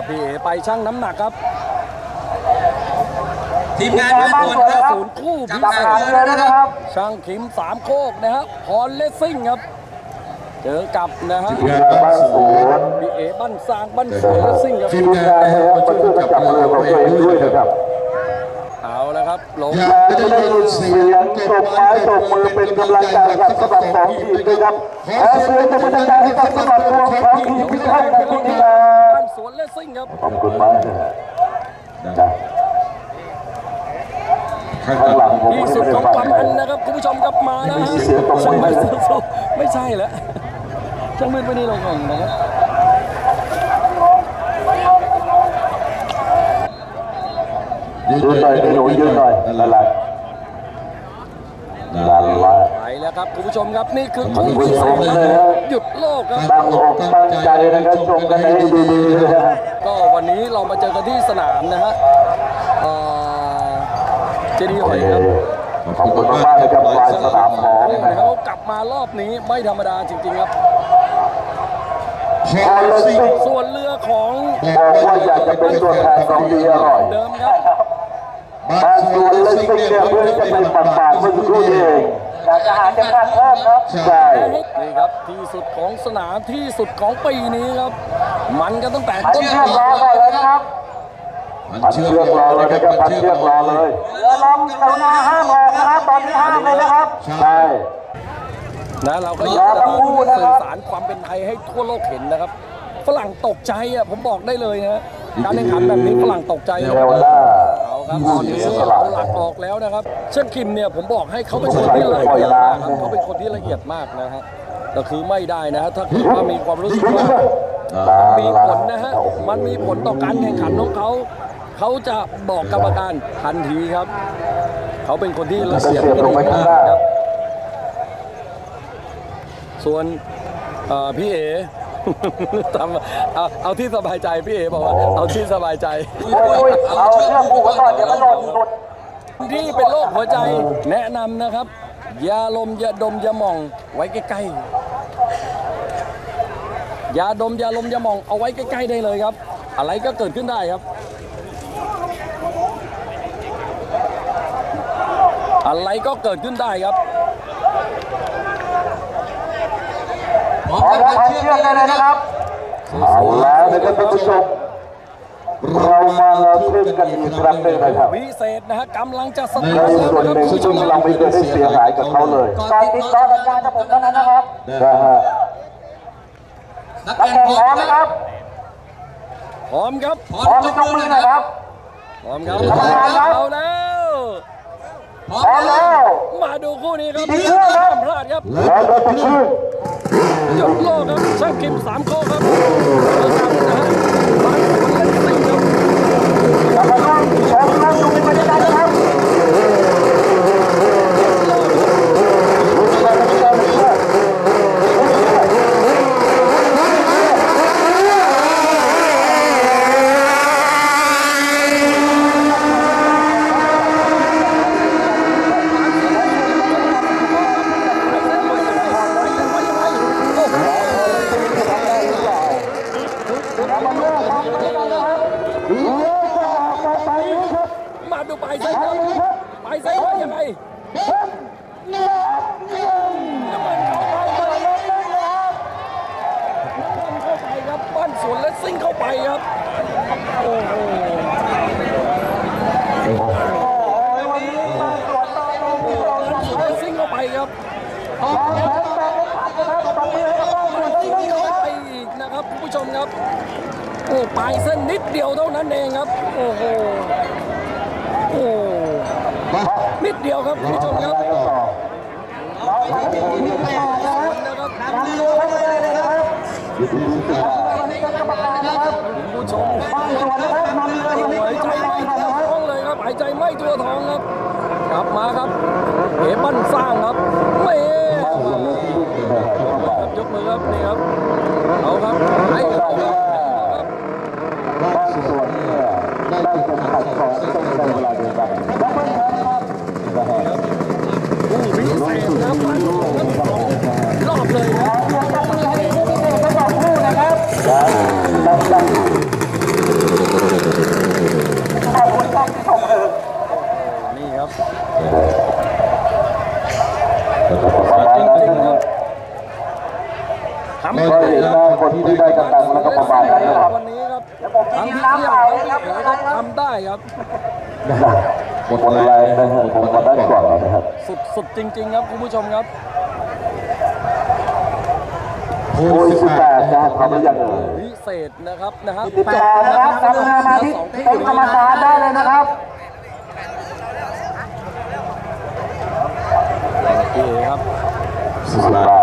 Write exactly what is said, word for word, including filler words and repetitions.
พี่เอไปชั่งน้ำหนักครับทีมงานเพื่อนคนครับศูนย์คู่พิเศษเลยนะครับช่างขิมสามโคกนะฮะพรเลสซิ่งครับเจอกับนะฮะพี่เอบ้านสร้างบ้านสวนเลสซิ่งครับทีมงานมาช่วยจับมือของตัวเองด้วยนะครับเอาแล้วครับลงจะได้ยินเสียงตบไม้ตบมือเป็นกำลังใจกับสำหรับสองทีมด้วยครับขอเสียงจะเป็นกำลังใจให้กับสำหรับตัวของทีมพิทักษ์กับทีมบ้านสวนเลสซิ่งครับขอบคุณมากนะข้างหลังผมที่สุดของความมันนะครับคุณผู้ชมครับมาแล้วฮะช่างมืดไม่ใช่แล้วช่างมืดไม่ได้ลงแข่งนะครับยืนหน่อยหนูยืนหน่อยนั่นแหละนั่นแหละไปแล้วครับคุณผู้ชมครับนี่คือคู่ที่สองหยุดโลกครับตั้งอกตั้งใจนะครับชมกันให้ดีๆเลยฮะก็วันนี้เรามาเจอกันที่สนามนะฮะเจดีย์หอยครับขอบคุณมากเลยครับลายสนามของเขากลับมารอบนี้ไม่ธรรมดาจริงๆครับส่วนเรือของบอกว่าอยากจะเป็นตัวแทนของดีอร่อยเดิมครับบางส่วนเล็กๆเนี่ยเพื่อจะเป็นปากๆเพื่อสักครู่เองอยากจะหาเข็มขัดเพิ่มครับใช่นี่ครับที่สุดของสนามที่สุดของปีนี้ครับมันกันตั้งแต่ต้นเชือกรอก่อนเลยนะครับพันเชือกรอเลยนะครับพันเชือกรอเลยเรือลำกรุณาห้ามออกนะครับตอนนี้ห้ามเลยนะครับใช่นะเราก็อยากจะสื่อสารความเป็นไทยให้ทั่วโลกเห็นนะครับฝรั่งตกใจอ่ะผมบอกได้เลยนะการแข่งขันแบบนี้ฝรั่งตกใจเร็วล่าเอาครับตอนนี้เราหลักออกแล้วนะครับเช่นคิมเนี่ยผมบอกให้เขาเป็นคนที่ละเอียดมากครับเขาเป็นคนที่ละเอียดมากนะฮะก็คือไม่ได้นะฮะถ้าเกิดว่ามีความรู้สึกว่ามีผลนะฮะมันมีผลต่อการแข่งขันของเขาเขาจะบอกกรรมการทันทีครับเขาเป็นคนที่ละเอียดมากครับส่วนพี่เอทำเอาเอาที่สบายใจพี่เอบอกว่าเอาที่สบายใจเอาเรื่องผูกไว้ก่อนเดี๋ยวมันหล่นหลุดที่เป็นโรคหัวใจแนะนำนะครับยาลมยาดมยาหม่องไว้ใกล้ๆยาดมยาลมยาหม่องเอาไว้ใกล้ๆได้เลยครับอะไรก็เกิดขึ้นได้ครับอะไรก็เกิดขึ้นได้ครับขอรับเชือกได้เลยนะครับเอาแล้วนะครับท่านผู้ชมเรามาเราเล่นกันอีกครั้งหนึ่งนะครับวิเศษนะฮะกำลังจะสตาร์ทในส่วนหนึ่งซึ่งเราไม่ได้เสียหายกับเขาเลยก่อนติดต่อสัญญาณกับผมเท่านั้นนะครับนะฮะนักแข่งพร้อมนะครับพร้อมครับพร้อมจะยกมือนะครับพร้อมครับเอาแล้วพร้อมแล้วมาดูคู่นี้ครับห้ามพลาดครับแล้วก็ติดชื่อหยุดโลกครับช่างคิมสามข้อครับนะฮะมาเล่นสิ่งครับแล้วก็ต้องชมนั่งดูเป็นบรรยากาศนะครับมาดูไปใส่ครับไปใส่ยังไงบ้านสวนและซิ่งเข้าไปครับโอ้โหซิ่งเข้าไปครับเข้าไปอีกนะครับคุณผู้ชมครับโอ้ปลายเส้นนิดเดียวเท่านั้นเองครับโอ้โหโอ้นิดเดียวครับคุณผู้ชมครับนะครับคุณผู้ชมหายใจไม่ทั่วท้องเลยครับหายใจไม่ทั่วท้องครับกลับมาครับเอ๋ปั้นสร้างครับไม่ยกมือครับนี่ครับเอาครับให้เขาครับบางส่วนเนี่ยได้เป็นขัดของต้องใช้เวลาเดียวกันผู้พิเศษนะพันรอบเลยนะต้องคู่นะครับางเขาไม่แพ้เขาทำได้ครับหมดแรงนะฮะผมมาได้ก่อนนะครับสุดสุดจริงๆครับคุณผู้ชมครับโอ้ยสิบแปดนะทำได้ยังไงพิเศษนะครับนะฮะติดต่อนะครับทำงานมาที่เป็นกรรมการได้เลยนะครับโอเคครับสิบแปด